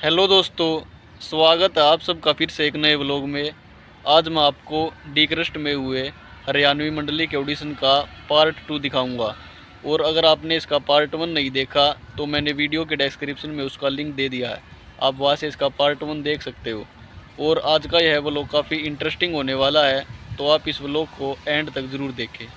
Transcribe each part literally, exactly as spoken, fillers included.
Hello दोस्तों, स्वागत है आप सबका फिर से एक नए व्लॉग में। आज मैं आपको डी क्रस्ट में हुए हरियाणवी मंडली के ऑडिशन का पार्ट टू दिखाऊंगा। और अगर आपने इसका पार्ट वन नहीं देखा तो मैंने वीडियो के डिस्क्रिप्शन में उसका लिंक दे दिया है, आप वहां से इसका पार्ट वन देख सकते हो। और आज का यह व्लॉग काफ़ी इंटरेस्टिंग होने वाला है, तो आप इस व्लॉग को एंड तक ज़रूर देखें।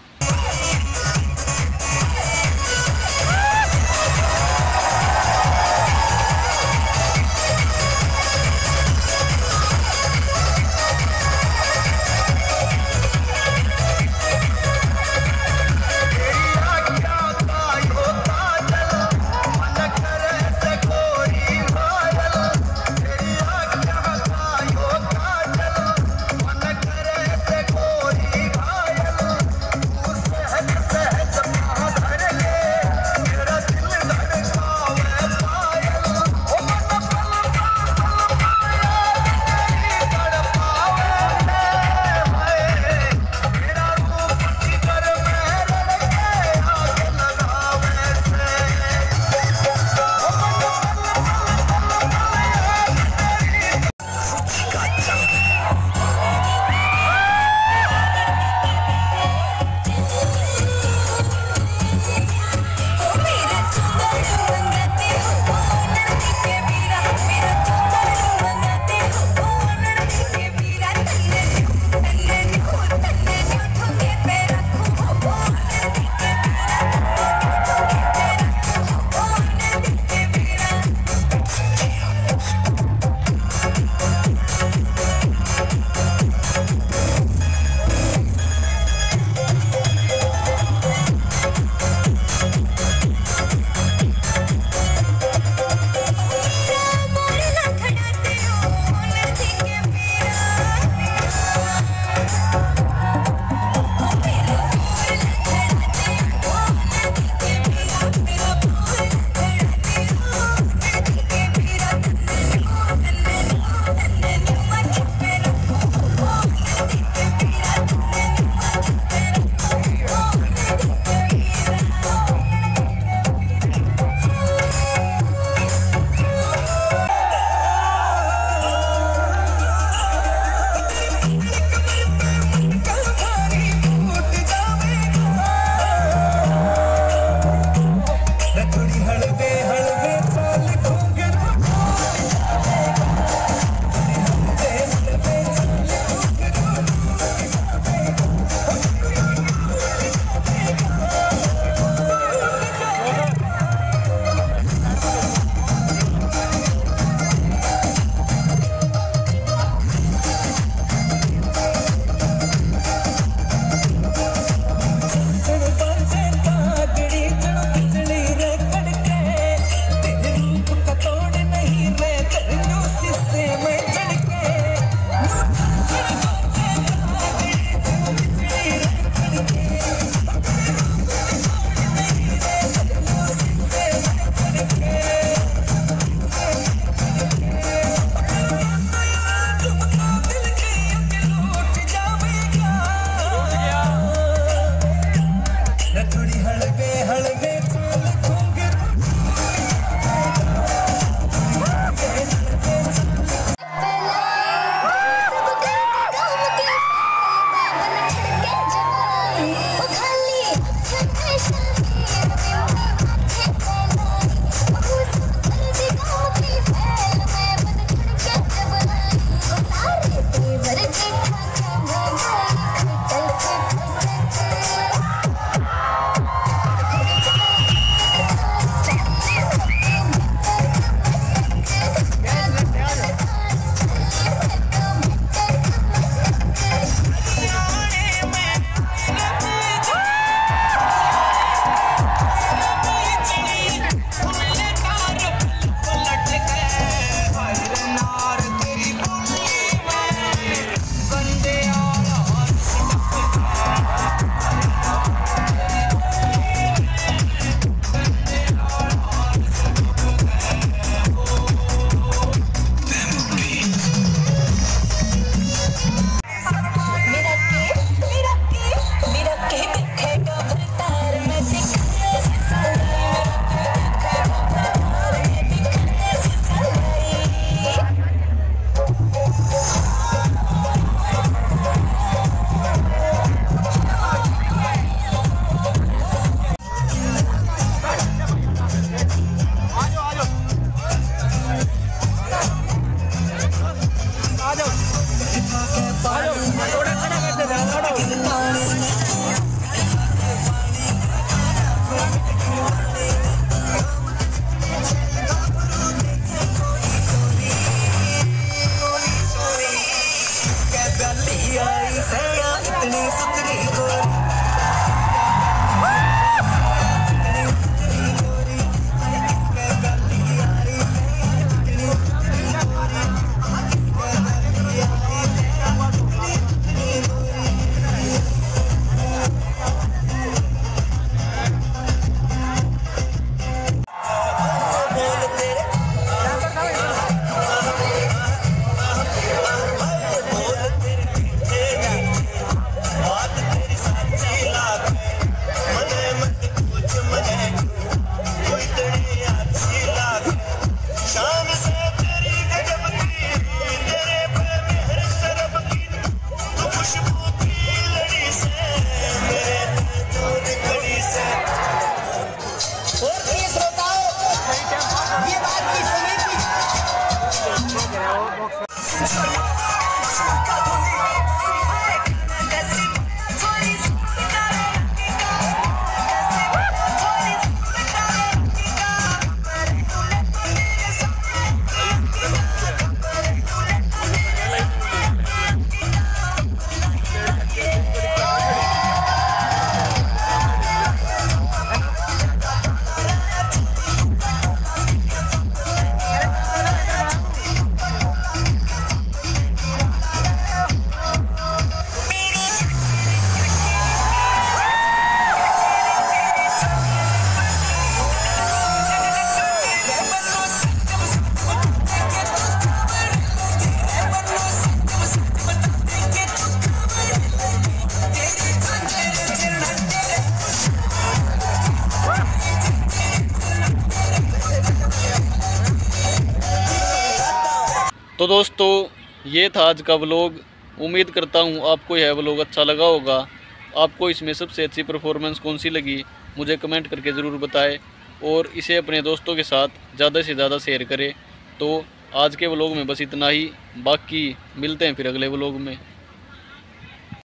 तो दोस्तों ये था आज का व्लॉग। उम्मीद करता हूँ आपको यह व्लॉग अच्छा लगा होगा। आपको इसमें सबसे अच्छी परफॉर्मेंस कौन सी लगी मुझे कमेंट करके ज़रूर बताएं और इसे अपने दोस्तों के साथ ज़्यादा से ज़्यादा शेयर करें। तो आज के व्लॉग में बस इतना ही, बाकी मिलते हैं फिर अगले व्लॉग में।